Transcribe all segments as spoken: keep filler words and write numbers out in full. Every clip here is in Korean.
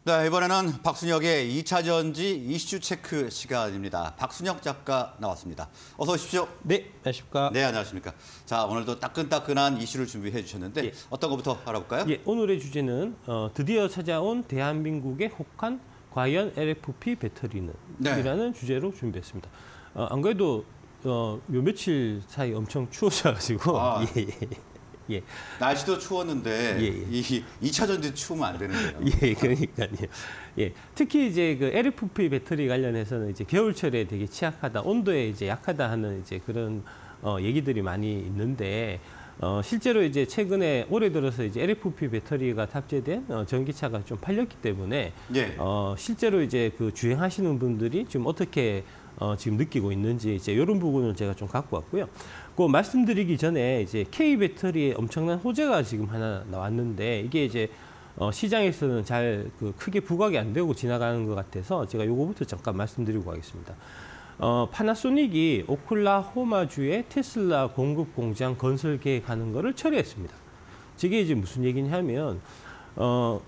네, 이번에는 박순혁의 이 차 전지 이슈 체크 시간입니다. 박순혁 작가 나왔습니다. 어서 오십시오. 네, 안녕하십니까. 네, 안녕하십니까. 자, 오늘도 따끈따끈한 이슈를 준비해 주셨는데 예. 어떤 것부터 알아볼까요? 예, 오늘의 주제는 어, 드디어 찾아온 대한민국의 혹한 과연 엘에프피 배터리는? 네. 이라는 주제로 준비했습니다. 어, 안 그래도 어, 요 며칠 사이 엄청 추워져가지고 아. 예, 예, 예. 날씨도 추웠는데 예, 예. 이 이 차 전지 추우면 안 되는데요. 예, 그러니까요. 예, 특히 이제 그 엘에프피 배터리 관련해서는 이제 겨울철에 되게 취약하다, 온도에 이제 약하다 하는 이제 그런 어, 얘기들이 많이 있는데 어, 실제로 이제 최근에 올해 들어서 이제 엘에프피 배터리가 탑재된 어, 전기차가 좀 팔렸기 때문에 예. 어, 실제로 이제 그 주행하시는 분들이 지금 어떻게 어, 지금 느끼고 있는지 이제 이런 부분을 제가 좀 갖고 왔고요. 그 말씀드리기 전에 이제 K 배터리에 엄청난 호재가 지금 하나 나왔는데 이게 이제 어, 시장에서는 잘 그 크게 부각이 안 되고 지나가는 것 같아서 제가 요거부터 잠깐 말씀드리고 가겠습니다. 어, 파나소닉이 오클라호마주의 테슬라 공급 공장 건설 계획하는 거를 철회했습니다. 저게 이제 무슨 얘기냐면 어,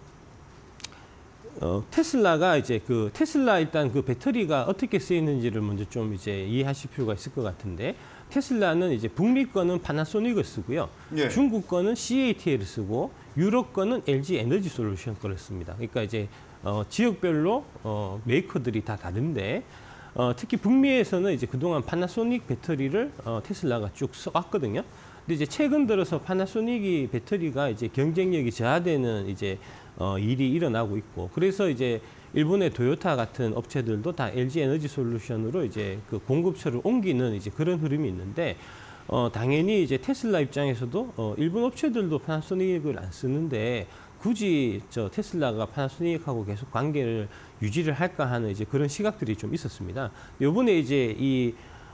어, 테슬라가 이제 그 테슬라 일단 그 배터리가 어떻게 쓰이는지를 먼저 좀 이제 이해하실 필요가 있을 것 같은데 테슬라는 이제 북미 거는 파나소닉을 쓰고요. 예. 중국 거는 씨에이티엘을 쓰고 유럽 거는 엘지 에너지 솔루션 거를 씁니다. 그러니까 이제 어, 지역별로 어, 메이커들이 다 다른데 어, 특히 북미에서는 이제 그동안 파나소닉 배터리를 어, 테슬라가 쭉 써왔거든요. 근데 이제 최근 들어서 파나소닉이 배터리가 이제 경쟁력이 저하되는 이제 어, 일이 일어나고 있고, 그래서 이제 일본의 도요타 같은 업체들도 다 엘지 에너지 솔루션으로 이제 그 공급처를 옮기는 이제 그런 흐름이 있는데, 어, 당연히 이제 테슬라 입장에서도 어, 일본 업체들도 파나소닉을 안 쓰는데 굳이 저 테슬라가 파나소닉하고 계속 관계를 유지를 할까 하는 이제 그런 시각들이 좀 있었습니다. 요번에 이제 이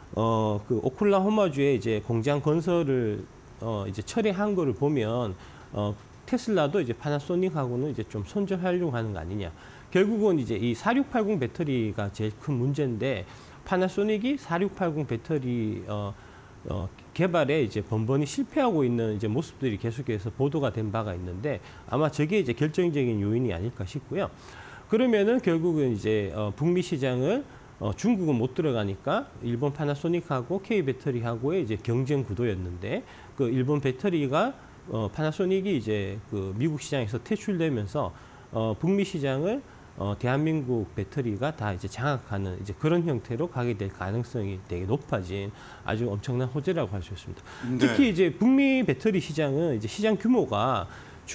어, 그 오클라호마주의 이제 공장 건설을 어, 이제 철회한 거를 보면 어, 테슬라도 이제 파나소닉하고는 이제 좀 손절하려고 하는 거 아니냐. 결국은 이제 이 사육팔공 배터리가 제일 큰 문제인데 파나소닉이 사육팔공 배터리 어, 어, 개발에 이제 번번이 실패하고 있는 이제 모습들이 계속해서 보도가 된 바가 있는데 아마 저게 이제 결정적인 요인이 아닐까 싶고요. 그러면은 결국은 이제 어, 북미 시장을 어, 중국은 못 들어가니까 일본 파나소닉하고 K 배터리하고의 이제 경쟁 구도였는데 그 일본 배터리가 어, 파나소닉이 이제 그 미국 시장에서 퇴출되면서 어, 북미 시장을 어, 대한민국 배터리가 다 이제 장악하는 이제 그런 형태로 가게 될 가능성이 되게 높아진 아주 엄청난 호재라고 할 수 있습니다. 네. 특히 이제 북미 배터리 시장은 이제 시장 규모가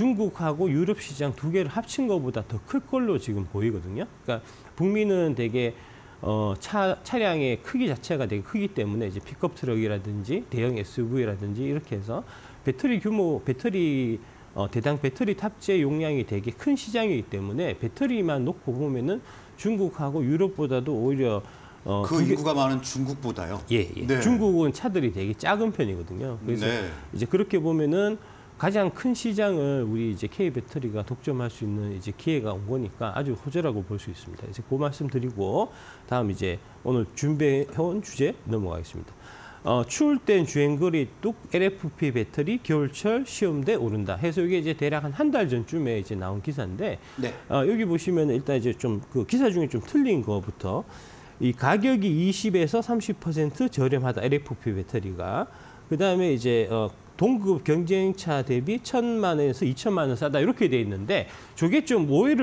중국하고 유럽 시장 두 개를 합친 것보다 더 클 걸로 지금 보이거든요. 그러니까 북미는 되게 어, 차, 차량의 크기 자체가 되게 크기 때문에 이제 픽업 트럭이라든지 대형 에스유브이라든지 이렇게 해서 배터리 규모, 배터리, 어, 대당 배터리 탑재 용량이 되게 큰 시장이기 때문에 배터리만 놓고 보면은 중국하고 유럽보다도 오히려 어, 그 개... 인구가 많은 중국보다요? 예, 예. 네. 중국은 차들이 되게 작은 편이거든요. 그래서 네. 이제 그렇게 보면은 가장 큰 시장을 우리 이제 K 배터리가 독점할 수 있는 이제 기회가 온 거니까 아주 호재라고 볼 수 있습니다. 이제 그 말씀 드리고 다음 이제 오늘 준비해온 주제 넘어가겠습니다. 어, 추울 땐 주행거리 뚝 엘에프피 배터리 겨울철 시험대 오른다 해서 이게 이제 대략 한 한 달 전쯤에 이제 나온 기사인데 네. 어, 여기 보시면 일단 이제 좀 그 기사 중에 좀 틀린 거부터 이 가격이 이십에서 삼십 퍼센트 저렴하다 엘에프피 배터리가 그 다음에 이제 어, 동급 경쟁차 대비 천만 원에서 이천만 원 싸다 이렇게 돼 있는데 저게 좀 오해를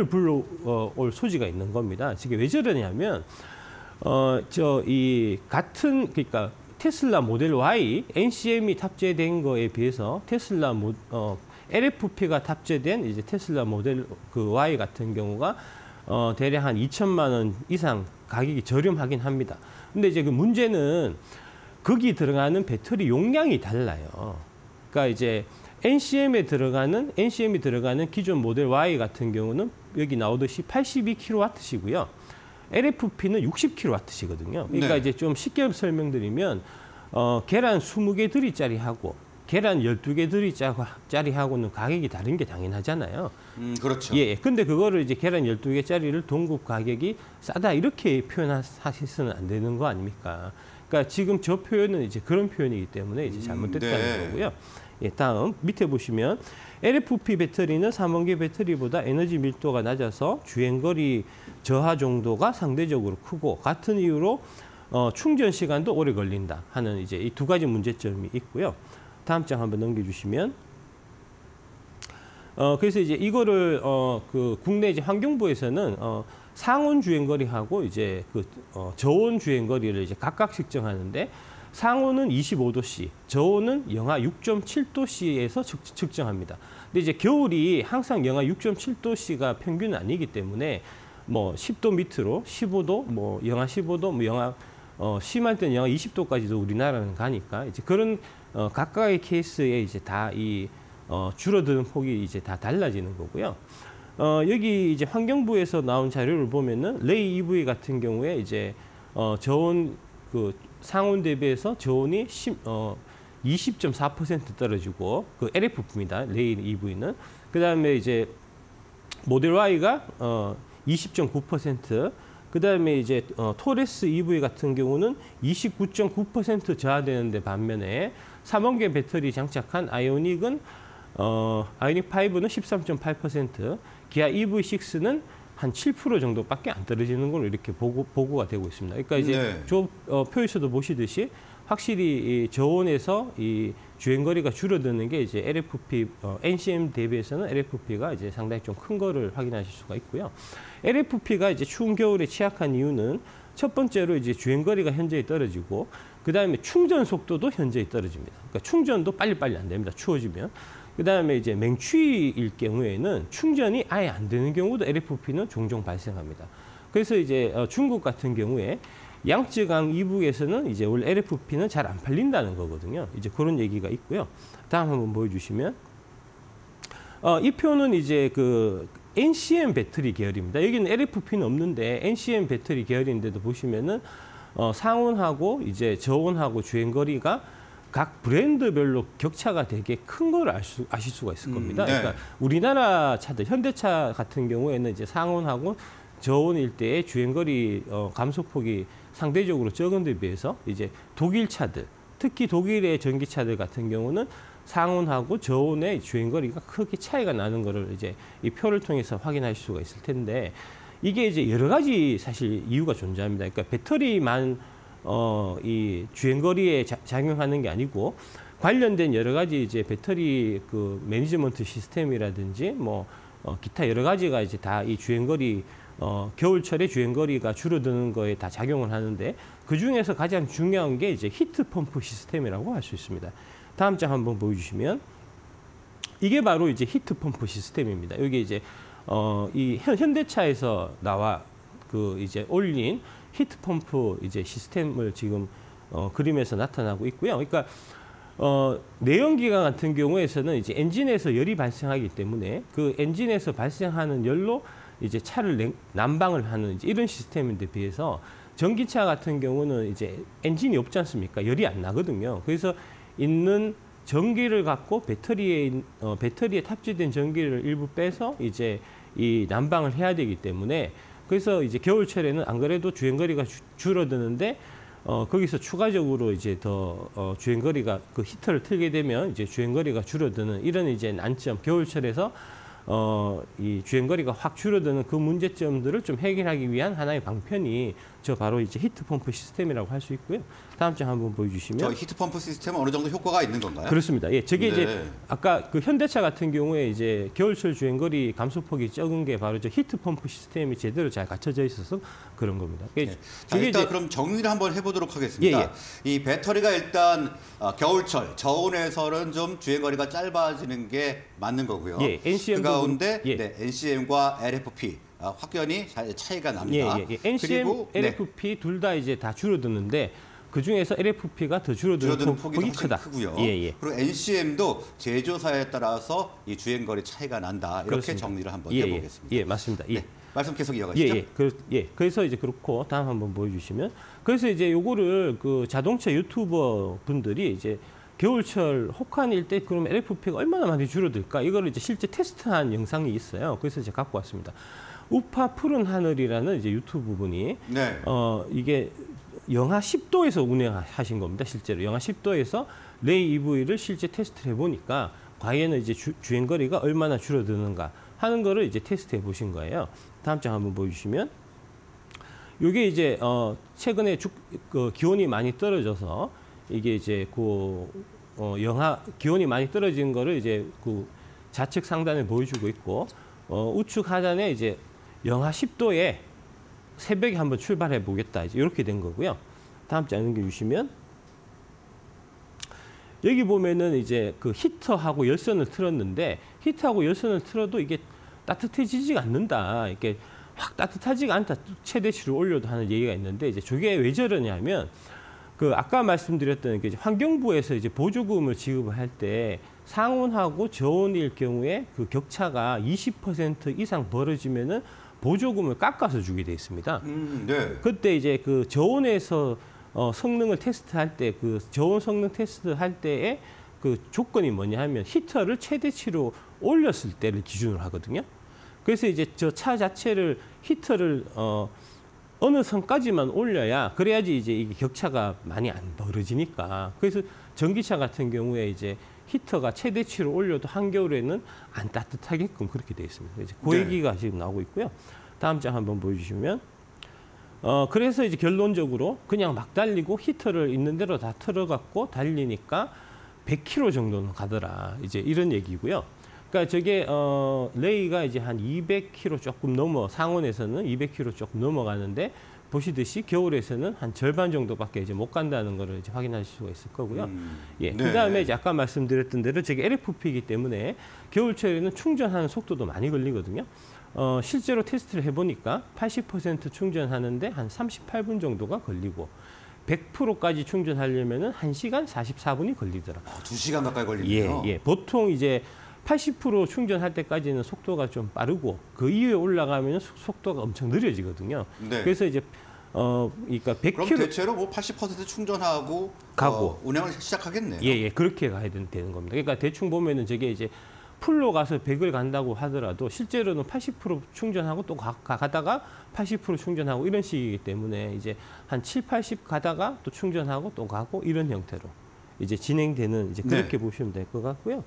불러올 소지가 있는 겁니다. 지금 왜 저러냐면 어, 저 이 같은 그러니까 테슬라 모델 Y 엔씨엠이 탑재된 거에 비해서 테슬라 모, 어, 엘에프피가 탑재된 이제 테슬라 모델 그 Y 같은 경우가 어, 대략 한 이천만 원 이상 가격이 저렴하긴 합니다. 근데 이제 그 문제는 거기 들어가는 배터리 용량이 달라요. 그러니까 이제 엔씨엠에 들어가는 엔씨엠이 들어가는 기존 모델 Y 같은 경우는 여기 나오듯이 팔십이 킬로와트시고요. 엘에프피는 육십 킬로와트시거든요. 그러니까 네. 이제 좀 쉽게 설명드리면 어, 계란 스무 개 들이짜리하고 계란 열두 개 들이짜리하고는 가격이 다른 게 당연하잖아요. 음, 그렇죠. 예, 근데 그거를 이제 계란 열두 개짜리를 동급 가격이 싸다 이렇게 표현하셔서는 안 되는 거 아닙니까? 그러니까 지금 저 표현은 이제 그런 표현이기 때문에 이제 잘못됐다는 음, 네. 거고요. 예, 다음 밑에 보시면 엘에프피 배터리는 삼원계 배터리보다 에너지 밀도가 낮아서 주행거리 저하 정도가 상대적으로 크고 같은 이유로 어, 충전 시간도 오래 걸린다 하는 이제 이 두 가지 문제점이 있고요. 다음 장 한번 넘겨주시면, 어, 그래서 이제 이거를 어, 그 국내 이제 환경부에서는 어, 상온 주행거리하고 이제 그 어, 저온 주행거리를 이제 각각 측정하는데, 상온은 이십오 도씨, 저온은 영하 육 점 칠 도씨에서 측, 측정합니다. 근데 이제 겨울이 항상 영하 육 점 칠 도씨가 평균은 아니기 때문에 뭐 십 도 밑으로 십오 도, 뭐 영하 십오 도, 뭐 영하 어, 심할 때는 영하 이십 도까지도 우리나라는 가니까 이제 그런 어, 각각의 케이스에 이제 다 이 어, 줄어드는 폭이 이제 다 달라지는 거고요. 어, 여기 이제 환경부에서 나온 자료를 보면은 레이 이브이 같은 경우에 이제 어, 저온 그 상온 대비해서 저온이 십, 어, 이십 점 사 퍼센트 떨어지고, 그 엘에프피입니다. 레이 이브이는. 그 다음에 이제 모델 Y가 어, 이십 점 구 퍼센트, 그 다음에 이제 어, 토레스 이브이 같은 경우는 이십구 점 구 퍼센트 저하되는데, 반면에 삼원계 배터리 장착한 아이오닉은 어, 아이오닉 오는 십삼 점 팔 퍼센트, 기아 이브이 식스는 한 칠 퍼센트 정도밖에 안 떨어지는 걸로 이렇게 보고, 보고가 되고 있습니다. 그러니까 이제 네. 저 어, 표에서도 보시듯이 확실히 이 저온에서 이 주행거리가 줄어드는 게 이제 엘에프피, 어, 엔씨엠 대비해서는 엘에프피가 이제 상당히 좀 큰 거를 확인하실 수가 있고요. 엘에프피가 이제 추운 겨울에 취약한 이유는 첫 번째로 이제 주행거리가 현저히 떨어지고, 그 다음에 충전 속도도 현저히 떨어집니다. 그러니까 충전도 빨리빨리 안 됩니다. 추워지면. 그 다음에 이제 맹추위일 경우에는 충전이 아예 안 되는 경우도 엘에프피는 종종 발생합니다. 그래서 이제 어, 중국 같은 경우에 양쯔강 이북에서는 이제 원래 엘에프피는 잘 안 팔린다는 거거든요. 이제 그런 얘기가 있고요. 다음 한번 보여주시면, 어, 이 표는 이제 그 엔씨엠 배터리 계열입니다. 여기는 엘에프피는 없는데 엔씨엠 배터리 계열인데도 보시면은 어, 상온하고 이제 저온하고 주행거리가 각 브랜드별로 격차가 되게 큰 걸 알 수, 아실 수가 있을 겁니다. 음, 네. 그러니까 우리나라 차들, 현대차 같은 경우에는 이제 상온하고 저온일 때의 주행거리 어, 감소폭이 상대적으로 적은 데 비해서 이제 독일 차들, 특히 독일의 전기차들 같은 경우는 상온하고 저온의 주행거리가 크게 차이가 나는 거를 이제 이 표를 통해서 확인하실 수가 있을 텐데, 이게 이제 여러 가지 사실 이유가 존재합니다. 그러니까 배터리만 어, 이 주행거리에 자, 작용하는 게 아니고, 관련된 여러 가지 이제 배터리 그 매니지먼트 시스템이라든지 뭐 어, 기타 여러 가지가 이제 다 이 주행거리 어, 겨울철에 주행거리가 줄어드는 거에 다 작용을 하는데, 그 중에서 가장 중요한 게 이제 히트 펌프 시스템이라고 할 수 있습니다. 다음 장 한번 보여주시면, 이게 바로 이제 히트 펌프 시스템입니다. 여기 이제 어, 이 현, 현대차에서 나와 그 이제 올린 히트 펌프 이제 시스템을 지금 어, 그림에서 나타나고 있고요. 그러니까 어, 내연기관 같은 경우에서는 이제 엔진에서 열이 발생하기 때문에 그 엔진에서 발생하는 열로 이제 차를 냉, 난방을 하는 이제 이런 시스템인데 비해서, 전기차 같은 경우는 이제 엔진이 없지 않습니까? 열이 안 나거든요. 그래서 있는 전기를 갖고 배터리에 어, 배터리에 탑재된 전기를 일부 빼서 이제 이 난방을 해야 되기 때문에, 그래서 이제 겨울철에는 안 그래도 주행거리가 주, 줄어드는데 어, 거기서 추가적으로 이제 더 어, 주행거리가 그 히터를 틀게 되면 이제 주행거리가 줄어드는 이런 이제 난점, 겨울철에서 어, 이 주행거리가 확 줄어드는 그 문제점들을 좀 해결하기 위한 하나의 방편이 저 바로 이제 히트펌프 시스템이라고 할 수 있고요. 다음 장 한번 보여주시면, 저 히트펌프 시스템은 어느 정도 효과가 있는 건가요? 그렇습니다. 예, 저게 네. 이제 아까 그 현대차 같은 경우에 이제 겨울철 주행거리 감소폭이 적은 게 바로 저 히트펌프 시스템이 제대로 잘 갖춰져 있어서 그런 겁니다. 네. 자, 일단 이제 그럼 정리를 한번 해보도록 하겠습니다. 예, 예. 이 배터리가 일단 어, 겨울철 저온에서는 좀 주행거리가 짧아지는 게 맞는 거고요. 예, 엔씨엠 그 가운데 예. 네, 엔씨엠과 엘에프피 어, 확연히 차- 차이가 납니다. 예, 예, 예. 엔씨엠, 그리고, 네, 엘에프피 둘 다 이제 다 줄어드는데, 그 중에서 엘에프피가 더 줄어드는, 줄어드는 폭, 폭이 폭이 훨씬 크다. 크고요. 예, 예. 그리고 엔씨엠도 제조사에 따라서 이 주행거리 차이가 난다. 이렇게 그렇습니다. 정리를 한번 예, 해보겠습니다. 예, 예, 맞습니다. 예. 네, 말씀 계속 예, 이어가시죠. 예, 그, 예. 그래서 이제 그렇고, 다음 한번 보여주시면, 그래서 이제 요거를 그 자동차 유튜버 분들이 이제 겨울철 혹한일 때 그럼 엘에프피가 얼마나 많이 줄어들까? 이거를 이제 실제 테스트한 영상이 있어요. 그래서 제가 갖고 왔습니다. 우파 푸른 하늘이라는 이제 유튜브 분이 네. 어 이게 영하 십 도에서 운행하신 겁니다. 실제로 영하 십 도에서 레이 이브이를 실제 테스트를 해보니까 과연 이제 주, 주행 거리가 얼마나 줄어드는가 하는 거를 이제 테스트해 보신 거예요. 다음 장 한번 보여주시면, 이게 이제 어 최근에 주, 그 기온이 많이 떨어져서 이게 이제 그 어 영하 기온이 많이 떨어진 거를 이제 그 좌측 상단에 보여주고 있고, 어 우측 하단에 이제 영하 십 도에 새벽에 한번 출발해 보겠다, 이제 이렇게 된 거고요. 다음 장 넘겨주시면, 여기 보면은 이제 그 히터하고 열선을 틀었는데, 히터하고 열선을 틀어도 이게 따뜻해지지가 않는다, 이렇게 확 따뜻하지가 않다, 최대치를 올려도 하는 얘기가 있는데, 이제 저게 왜 저러냐면, 그 아까 말씀드렸던 게 이제 환경부에서 이제 보조금을 지급을 할 때 상온하고 저온일 경우에 그 격차가 이십 퍼센트 이상 벌어지면은 보조금을 깎아서 주게 돼 있습니다. 음, 네. 그때 이제 그 저온에서 어, 성능을 테스트할 때, 그 저온 성능 테스트 할 때의 그 조건이 뭐냐 하면 히터를 최대치로 올렸을 때를 기준으로 하거든요. 그래서 이제 저 차 자체를 히터를 어, 어느 선까지만 올려야, 그래야지 이제 이게 격차가 많이 안 벌어지니까. 그래서 전기차 같은 경우에 이제 히터가 최대치로 올려도 한겨울에는 안 따뜻하게끔 그렇게 되어 있습니다. 이제 그 네. 얘기가 지금 나오고 있고요. 다음 장 한번 보여주시면, 어 그래서 이제 결론적으로 그냥 막 달리고 히터를 있는 대로 다 틀어갖고 달리니까 백 킬로미터 정도는 가더라, 이제 이런 얘기고요. 그러니까 저게 어 레이가 이제 한 이백 킬로미터 조금 넘어, 상온에서는 이백 킬로미터 조금 넘어가는데, 보시듯이 겨울에서는 한 절반 정도밖에 이제 못 간다는 거를 이제 확인하실 수가 있을 거고요. 음, 예. 네. 그다음에 이제 아까 말씀드렸던 대로 저게 엘에프피이기 때문에 겨울철에는 충전하는 속도도 많이 걸리거든요. 어 실제로 테스트를 해보니까 팔십 퍼센트 충전하는데 한 삼십팔 분 정도가 걸리고, 백 퍼센트까지 충전하려면은 한 시간 사십사 분이 걸리더라. 아, 두 시간 가까이 예, 걸리네요. 예. 보통 이제 팔십 퍼센트 충전할 때까지는 속도가 좀 빠르고, 그 이후에 올라가면 속도가 엄청 느려지거든요. 네. 그래서 이제 어 그러니까 백 그럼 킬로미터 대체로 뭐 팔십 퍼센트 충전하고 가고. 어, 운행을 시작하겠네요. 예, 예. 그렇게 가야 되는, 되는 겁니다. 그러니까 대충 보면은 저게 이제 풀로 가서 백을 간다고 하더라도 실제로는 팔십 퍼센트 충전하고 또 가, 가다가 팔십 퍼센트 충전하고 이런 식이기 때문에 이제 한 칠, 팔십 가다가 또 충전하고 또 가고 이런 형태로 이제 진행되는, 이제 그렇게 네. 보시면 될 것 같고요.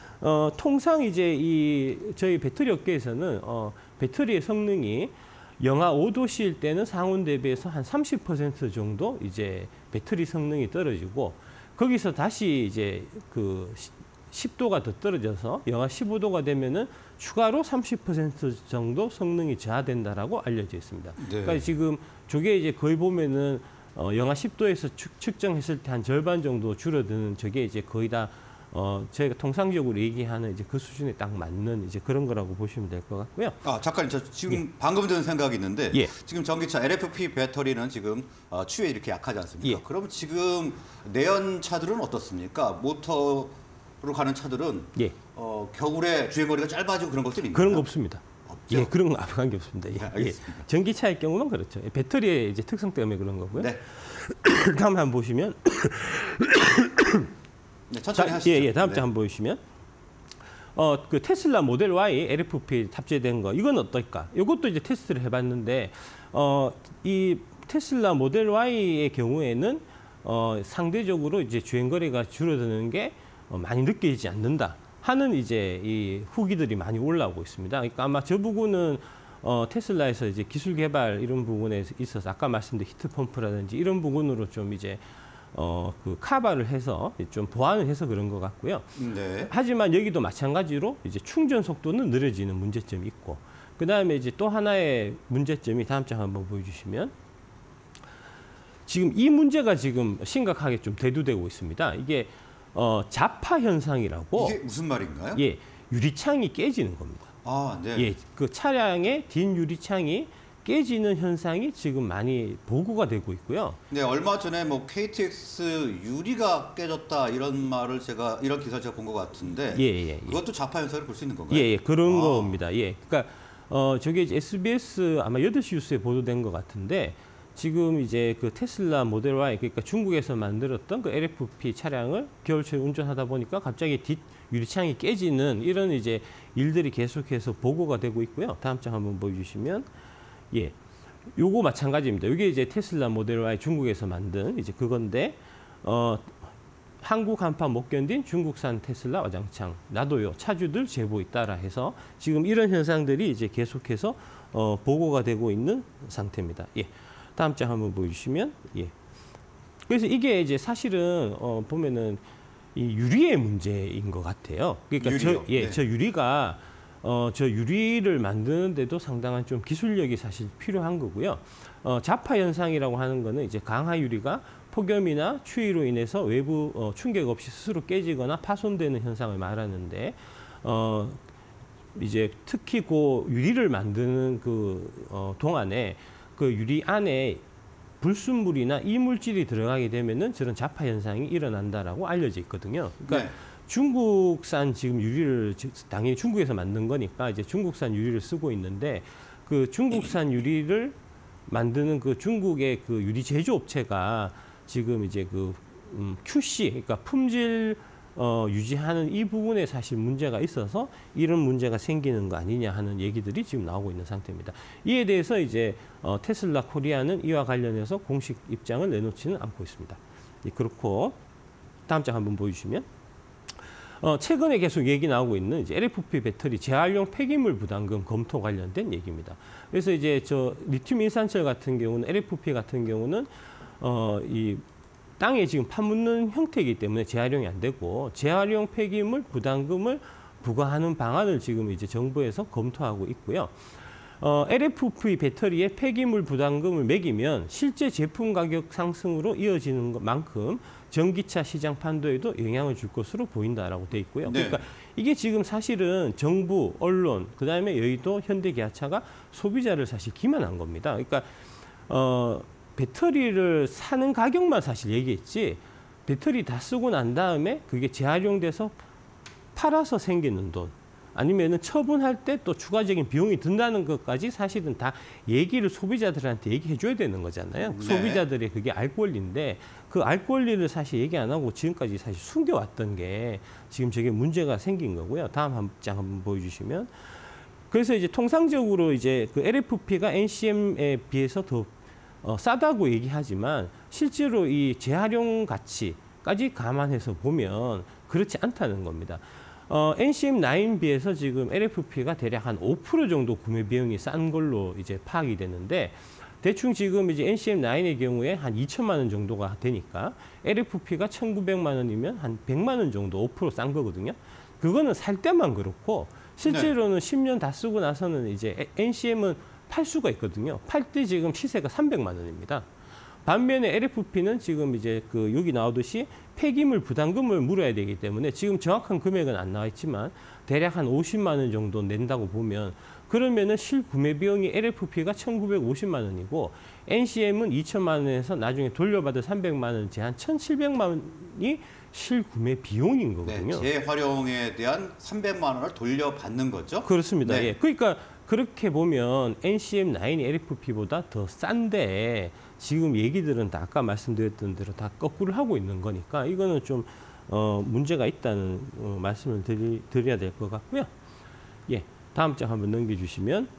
어, 통상 이제 이 저희 배터리 업계에서는 어, 배터리의 성능이 영하 오 도씨일 때는 상온 대비해서 한 삼십 퍼센트 정도 이제 배터리 성능이 떨어지고, 거기서 다시 이제 그 십 도가 더 떨어져서 영하 십오 도가 되면은 추가로 삼십 퍼센트 정도 성능이 저하된다라고 알려져 있습니다. 네. 그러니까 지금 저게 이제 거의 보면은 어, 영하 십 도에서 측, 측정했을 때 한 절반 정도 줄어드는, 저게 이제 거의 다 어, 저희가 통상적으로 얘기하는 이제 그 수준에 딱 맞는 이제 그런 거라고 보시면 될 것 같고요. 아, 잠깐, 저 지금 예. 방금 든 생각이 있는데, 예. 지금 전기차 엘에프피 배터리는 지금 어, 추위에 이렇게 약하지 않습니까? 예. 그럼 지금 내연 차들은 어떻습니까? 모터로 가는 차들은 예. 어, 겨울에 주행거리가 짧아지고 그런 것들이 있나요? 그런 거 없습니다. 없죠? 예, 그런 거 아무런 게 없습니다. 예, 네, 알겠습니다. 예. 전기차의 경우는 그렇죠. 예, 배터리의 이제 특성 때문에 그런 거고요. 네. 다음 한번 보시면, 네, 천천히 다, 하시죠. 예, 예, 다음 네. 장 한번 보시면, 어, 그 테슬라 모델 Y 엘에프피 탑재된 거, 이건 어떨까? 이것도 이제 테스트를 해봤는데, 어, 이 테슬라 모델 Y의 경우에는 어, 상대적으로 이제 주행거리가 줄어드는 게 어, 많이 느껴지지 않는다 하는 이제 이 후기들이 많이 올라오고 있습니다. 그러니까 아마 저 부분은 어, 테슬라에서 이제 기술 개발 이런 부분에 있어서 아까 말씀드린 히트 펌프라든지 이런 부분으로 좀 이제 어, 그 카바를 해서 좀 보완을 해서 그런 것 같고요. 네. 하지만 여기도 마찬가지로 이제 충전 속도는 느려지는 문제점이 있고, 그 다음에 이제 또 하나의 문제점이 다음 장 한번 보여주시면, 지금 이 문제가 지금 심각하게 좀 대두되고 있습니다. 이게 어, 자파 현상이라고, 이게 무슨 말인가요? 예, 유리창이 깨지는 겁니다. 아, 네. 예, 그 차량의 뒷 유리창이 깨지는 현상이 지금 많이 보고가 되고 있고요. 네, 얼마 전에 뭐 케이티엑스 유리가 깨졌다 이런 말을 제가 이런 기사 제가 본 것 같은데, 예, 예, 예. 그것도 자파 현상을 볼 수 있는 건가요? 예, 예, 그런 아. 겁니다. 예, 그러니까 어, 저게 이제 에스비에스 아마 여덟 시 뉴스에 보도된 것 같은데, 지금 이제 그 테슬라 모델 Y, 그러니까 중국에서 만들었던 그 엘에프피 차량을 겨울철에 운전하다 보니까 갑자기 뒷 유리창이 깨지는 이런 이제 일들이 계속해서 보고가 되고 있고요. 다음 장 한번 보여주시면, 예, 요거 마찬가지입니다. 이게 이제 테슬라 모델 Y 중국에서 만든 이제 그건데 어 한국 한파 못 견딘 중국산 테슬라 와장창 놔둬요. 차주들 제보 있다라 해서 지금 이런 현상들이 이제 계속해서 어 보고가 되고 있는 상태입니다. 예. 다음 장 한번 보여주시면 예. 그래서 이게 이제 사실은 어 보면은 이 유리의 문제인 것 같아요. 그러니까 유리요? 저, 예, 네. 저 유리가 어, 저 유리를 만드는데도 상당한 좀 기술력이 사실 필요한 거고요. 어, 자파 현상이라고 하는 거는 이제 강화 유리가 폭염이나 추위로 인해서 외부 어, 충격 없이 스스로 깨지거나 파손되는 현상을 말하는데, 어, 이제 특히 그 유리를 만드는 그 어, 동안에 그 유리 안에 불순물이나 이물질이 들어가게 되면은 저런 자파 현상이 일어난다라고 알려져 있거든요. 그러니까 네. 중국산 지금 유리를 당연히 중국에서 만든 거니까 이제 중국산 유리를 쓰고 있는데 그 중국산 유리를 만드는 그 중국의 그 유리 제조업체가 지금 이제 그 음, 큐씨 그러니까 품질 어, 유지하는 이 부분에 사실 문제가 있어서 이런 문제가 생기는 거 아니냐 하는 얘기들이 지금 나오고 있는 상태입니다. 이에 대해서 이제 어, 테슬라 코리아는 이와 관련해서 공식 입장을 내놓지는 않고 있습니다. 예, 그렇고 다음 장 한번 보여주시면 어, 최근에 계속 얘기 나오고 있는 이제 엘에프피 배터리 재활용 폐기물 부담금 검토 관련된 얘기입니다. 그래서 이제 저 리튬 인산철 같은 경우는 엘에프피 같은 경우는 어, 이 땅에 지금 파묻는 형태이기 때문에 재활용이 안 되고 재활용 폐기물 부담금을 부과하는 방안을 지금 이제 정부에서 검토하고 있고요. 어, 엘에프피 배터리에 폐기물 부담금을 매기면 실제 제품 가격 상승으로 이어지는 것만큼 전기차 시장 판도에도 영향을 줄 것으로 보인다라고 돼 있고요. 네. 그러니까 이게 지금 사실은 정부, 언론, 그다음에 여의도, 현대기아차가 소비자를 사실 기만한 겁니다. 그러니까 어, 배터리를 사는 가격만 사실 얘기했지 배터리 다 쓰고 난 다음에 그게 재활용돼서 팔아서 생기는 돈 아니면은 처분할 때 또 추가적인 비용이 든다는 것까지 사실은 다 얘기를 소비자들한테 얘기해 줘야 되는 거잖아요. 네. 소비자들의 그게 알 권리인데 그 알 권리를 사실 얘기 안 하고 지금까지 사실 숨겨왔던 게 지금 저게 문제가 생긴 거고요. 다음 한 장 한번 보여주시면 그래서 이제 통상적으로 이제 그 엘에프피가 엔씨엠에 비해서 더 어, 싸다고 얘기하지만 실제로 이 재활용 가치까지 감안해서 보면 그렇지 않다는 겁니다. 어, 엔씨엠 나인에 비해서 지금 엘에프피가 대략 한 오 퍼센트 정도 구매 비용이 싼 걸로 이제 파악이 되는데 대충 지금 이제 엔씨엠 나인의 경우에 한 이천만 원 정도가 되니까 엘에프피가 천구백만 원이면 한 백만 원 정도 오 퍼센트 싼 거거든요. 그거는 살 때만 그렇고 실제로는 네. 십 년 다 쓰고 나서는 이제 엔씨엠은 팔 수가 있거든요. 팔 때 지금 시세가 삼백만 원입니다. 반면에 엘에프피는 지금 이제 그 여기 나오듯이 폐기물 부담금을 물어야 되기 때문에 지금 정확한 금액은 안 나와 있지만 대략 한 오십만 원 정도 낸다고 보면 그러면은 실구매 비용이 엘에프피가 천구백오십만 원이고 엔씨엠은 이천만 원에서 나중에 돌려받을 삼백만 원 제한 천칠백만 원이 실구매 비용인 거거든요. 네, 재활용에 대한 삼백만 원을 돌려받는 거죠? 그렇습니다. 네. 예. 그러니까 그렇게 보면 엔씨엠 나인이 엘에프피보다 더 싼데 지금 얘기들은 다 아까 말씀드렸던 대로 다 거꾸로 하고 있는 거니까 이거는 좀 어, 문제가 있다는 어, 말씀을 드리, 드려야 될 것 같고요. 예, 다음 장 한번 넘겨주시면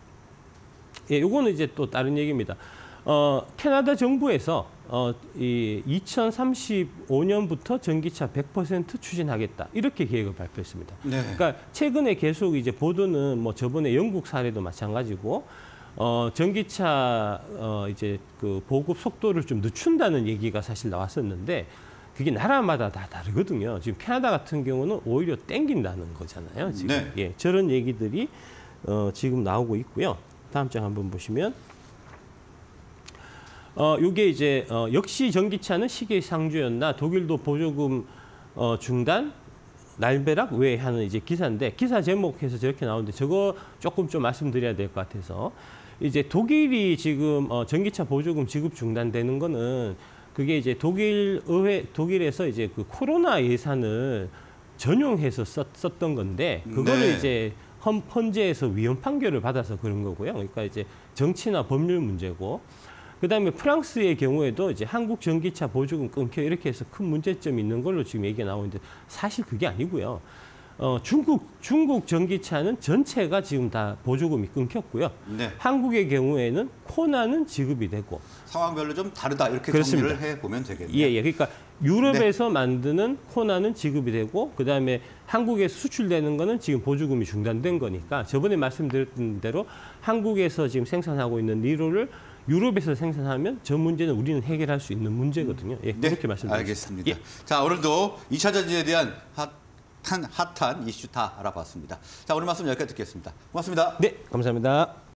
예, 요거는 이제 또 다른 얘기입니다. 어, 캐나다 정부에서 어, 이 이천삼십오 년부터 전기차 백 퍼센트 추진하겠다 이렇게 계획을 발표했습니다. 네. 그러니까 최근에 계속 이제 보도는 뭐 저번에 영국 사례도 마찬가지고 어, 전기차 어, 이제 그 보급 속도를 좀 늦춘다는 얘기가 사실 나왔었는데 그게 나라마다 다 다르거든요. 지금 캐나다 같은 경우는 오히려 땡긴다는 거잖아요. 지금 네. 예, 저런 얘기들이 어, 지금 나오고 있고요. 다음 장 한번 보시면. 어, 요게 이제, 어, 역시 전기차는 시기상조였나, 독일도 보조금, 어, 중단, 날벼락 왜 하는 이제 기사인데, 기사 제목에서 저렇게 나오는데, 저거 조금 좀 말씀드려야 될 것 같아서, 이제 독일이 지금, 어, 전기차 보조금 지급 중단되는 거는, 그게 이제 독일 의회, 독일에서 이제 그 코로나 예산을 전용해서 썼, 썼던 건데, 그거를 네. 이제 헌, 헌재에서 위헌 판결을 받아서 그런 거고요. 그러니까 이제 정치나 법률 문제고, 그다음에 프랑스의 경우에도 이제 한국 전기차 보조금 끊겨 이렇게 해서 큰 문제점이 있는 걸로 지금 얘기가 나오는데 사실 그게 아니고요. 어, 중국 중국 전기차는 전체가 지금 다 보조금이 끊겼고요. 네. 한국의 경우에는 코나는 지급이 되고 상황별로 좀 다르다 이렇게 그렇습니다. 정리를 해보면 되겠네요. 예, 예. 그러니까 유럽에서 네. 만드는 코나는 지급이 되고 그다음에 한국에 수출되는 거는 지금 보조금이 중단된 거니까 저번에 말씀드렸던 대로 한국에서 지금 생산하고 있는 니로를 유럽에서 생산하면 저 문제는 우리는 해결할 수 있는 문제거든요. 예, 네, 그렇게 말씀드리겠습니다. 알겠습니다. 예. 자, 오늘도 이 차 전지에 대한 핫한, 핫한 이슈 다 알아봤습니다. 자, 오늘 말씀 여기까지 듣겠습니다. 고맙습니다. 네, 감사합니다.